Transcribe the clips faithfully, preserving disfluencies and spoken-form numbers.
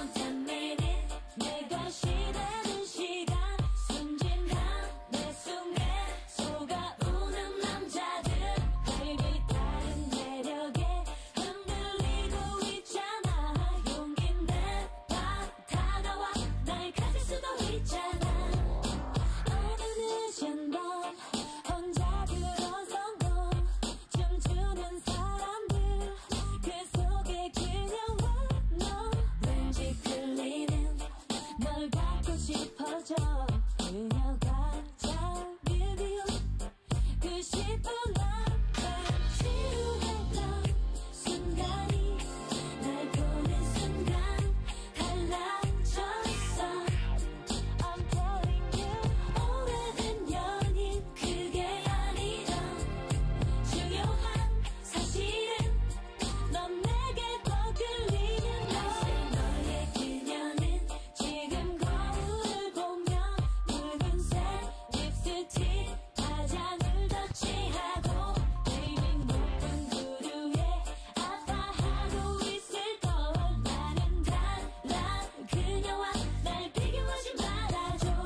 one ten minute 내 것이 되는 시간 순진한 내 속에 속아오는 남자들 baby 다른 매력에 흔들리고 있잖아 용기 내봐 다가와 날 가질 수도 있잖아 어느 늦은 밤 혼자 들어서고 춤추는 사람들 그 속에 그녀와 너 왠지 끌리는 널 갖고 싶어져 그녀가 잘 비비운 그 싶은 앞에 지루했던 순간이 날 보는 순간 달라졌어 I'm telling you 오래된 연인 그게 아니라 중요한 사실은 넌 내게 더 끌리는 너 너의 그녀는 지금 거울을 보며 붉은색 립스틱 화장을 덧칠하고 베이비 높은 구두에 아파하고 있을걸 나는 달라 그녀와 날 비교하지 말아줘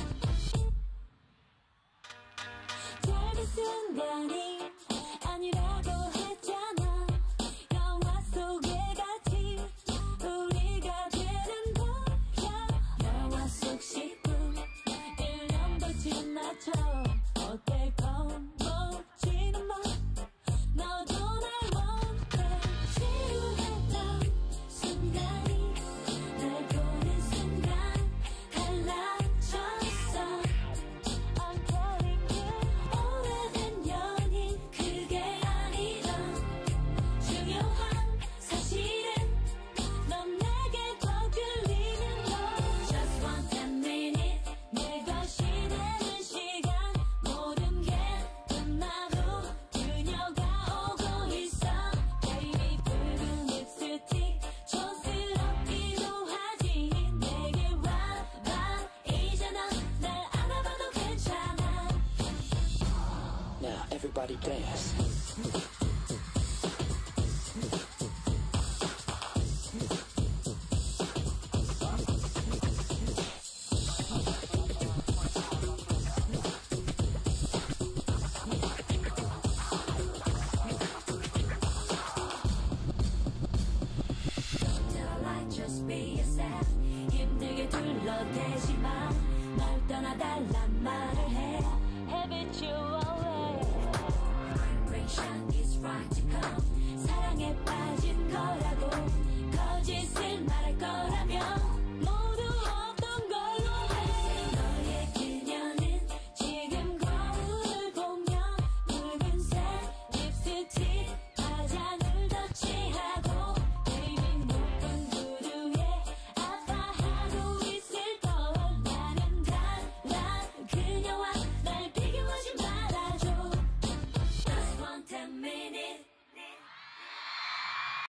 짧은 순간이 아니라고 했잖아 영화 속의 같이 우리가 되는 거야 영화 속 십 분 일 년도 지나쳐 어때 겁먹지는 마 너도 날 원해 지루했던 순간이 날 보는 순간 달라졌어 I'm telling you 오래된 연인 그게 아니라 중요한 사실은 넌 내게 더 끌리는 너 Just one ten minute 내 것이 되는 시간 모든 게 끝난 후 그녀가 오고 있어 Baby 붉은 립스틱 촌스럽기도 하지 내게 와봐 이제 넌 날 안아봐도 괜찮아 Now everybody dance.